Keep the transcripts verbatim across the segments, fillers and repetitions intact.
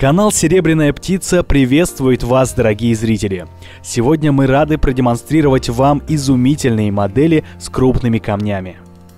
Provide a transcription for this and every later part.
Канал «Серебряная птица» приветствует вас, дорогие зрители! Сегодня мы рады продемонстрировать вам изумительные модели с крупными камнями.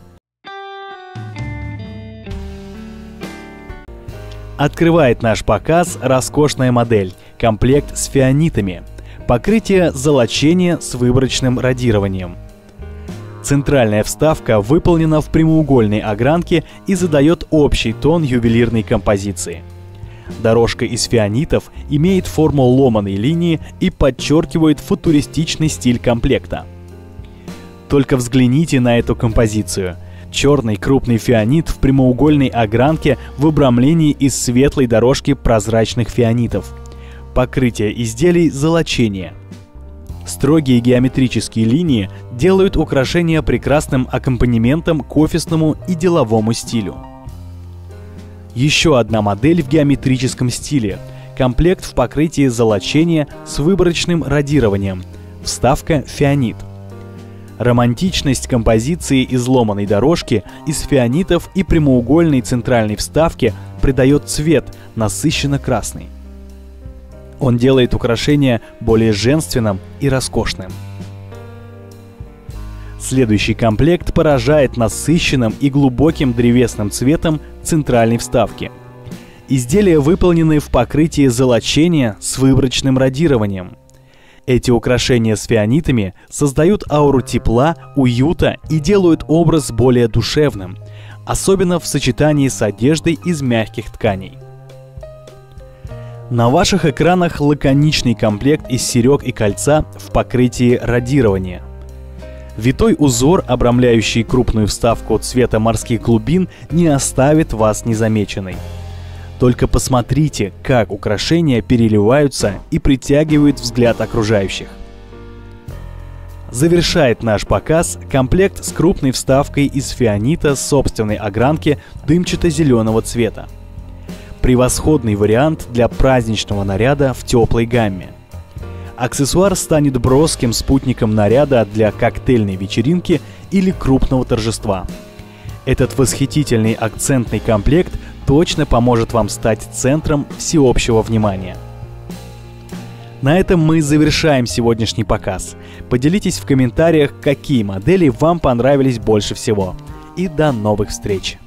Открывает наш показ роскошная модель, комплект с фианитами, покрытие золочения с выборочным радированием. Центральная вставка выполнена в прямоугольной огранке и задает общий тон ювелирной композиции. Дорожка из фианитов имеет форму ломаной линии и подчеркивает футуристичный стиль комплекта. Только взгляните на эту композицию. Черный крупный фианит в прямоугольной огранке в обрамлении из светлой дорожки прозрачных фианитов. Покрытие изделий золочение. Строгие геометрические линии делают украшение прекрасным аккомпанементом к офисному и деловому стилю. Еще одна модель в геометрическом стиле. Комплект в покрытии золочения с выборочным радированием. Вставка фианит. Романтичность композиции изломанной дорожки из фианитов и прямоугольной центральной вставки придает цвет насыщенно красный. Он делает украшение более женственным и роскошным. Следующий комплект поражает насыщенным и глубоким древесным цветом центральной вставки. Изделия выполнены в покрытии золочения с выборочным радированием. Эти украшения с фианитами создают ауру тепла, уюта и делают образ более душевным, особенно в сочетании с одеждой из мягких тканей. На ваших экранах лаконичный комплект из серег и кольца в покрытии радирования. Витой узор, обрамляющий крупную вставку цвета морских глубин, не оставит вас незамеченной. Только посмотрите, как украшения переливаются и притягивают взгляд окружающих. Завершает наш показ комплект с крупной вставкой из фианита собственной огранки дымчато-зеленого цвета. Превосходный вариант для праздничного наряда в теплой гамме. Аксессуар станет броским спутником наряда для коктейльной вечеринки или крупного торжества. Этот восхитительный акцентный комплект точно поможет вам стать центром всеобщего внимания. На этом мы завершаем сегодняшний показ. Поделитесь в комментариях, какие модели вам понравились больше всего. И до новых встреч!